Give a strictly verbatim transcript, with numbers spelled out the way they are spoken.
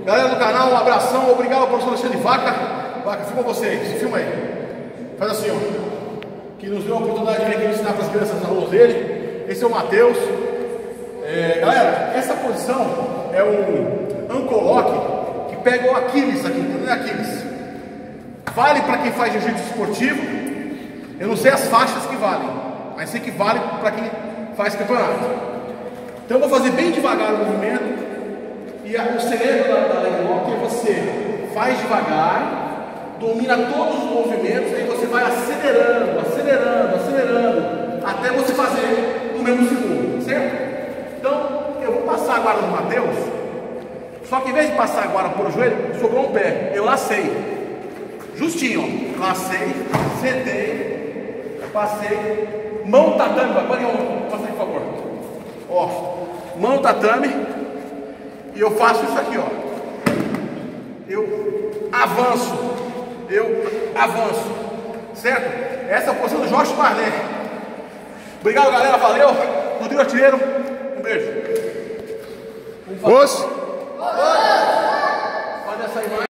Galera do canal, um abração, obrigado ao professor Alexandre Vaca. Vaca, filma vocês, filma aí. Faz assim, ó. Que nos deu a oportunidade de vir aqui ensinar para as crianças, os alunos dele. Esse é o Matheus. É, galera, essa posição é um ankle lock que pega o Aquiles aqui, não é Aquiles. Vale para quem faz jiu-jitsu esportivo. Eu não sei as faixas que valem, mas sei que vale para quem faz campeonato. Então eu vou fazer bem devagar o movimento. E o segredo da, da leg lock é você faz devagar, domina todos os movimentos, aí você vai acelerando, acelerando, acelerando, até você fazer no mesmo segundo, certo? Então eu vou passar a guarda no Matheus, só que em vez de passar a guarda por o joelho, sobrou um pé, eu lacei, justinho, ó, lacei, sentei, passei, mão tatame, pode passar aí, por favor, ó, mão tatame. E eu faço isso aqui, ó. Eu avanço. Eu avanço. Certo? Essa é a posição do Jorge Marley. Obrigado, galera. Valeu. Rodrigo Artilheiro. Um beijo. Os.